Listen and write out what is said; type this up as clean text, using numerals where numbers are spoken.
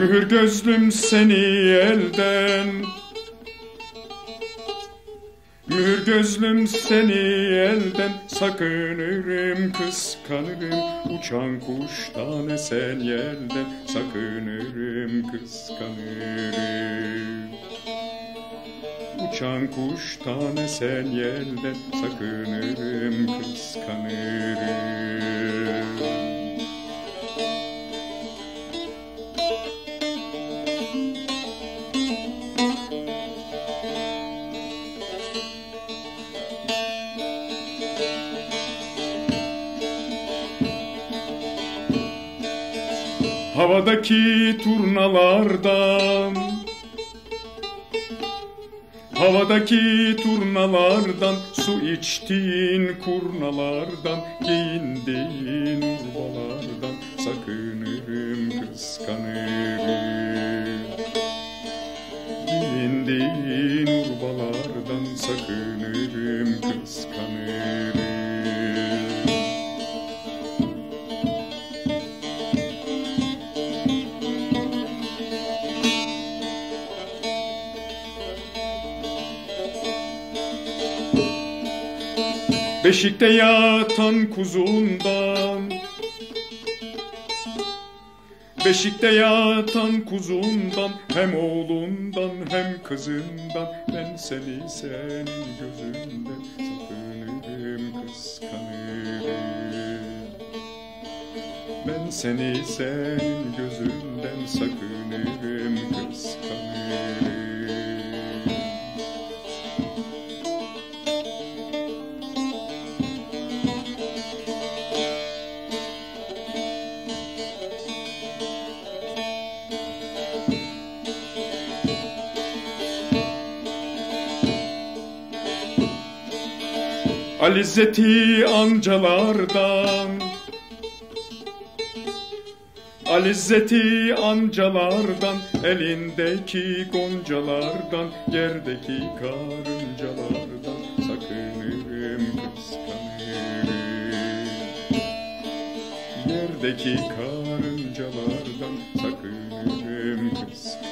Mühür gözlüm seni elden, mühür gözlüm seni elden sakınırım, kıskanırım. Uçan kuştan esen yelden sakınırım, kıskanırım. Uçan kuştan esen yelden sakınırım, kıskanırım. Havadaki turnalardan, havadaki turnalardan, su içtiğin kurnalardan, giyindiğin urbalardan sakınırım, kıskanırım. Giyindiğin urbalardan sakınırım, kıskanırım. Beşikte yatan kuzundan, beşikte yatan kuzundan, hem oğlundan hem kızından, ben seni senin gözünden sakınırım, kıskanırım. Ben seni senin gözünden sakınırım, kıskanırım. Alizzeti ancalardan, Alizzeti ancalardan, elindeki goncalardan, yerdeki karıncalardan sakınırım, kıskanırım. Yerdeki karıncalardan sakınırım, kıskanırım.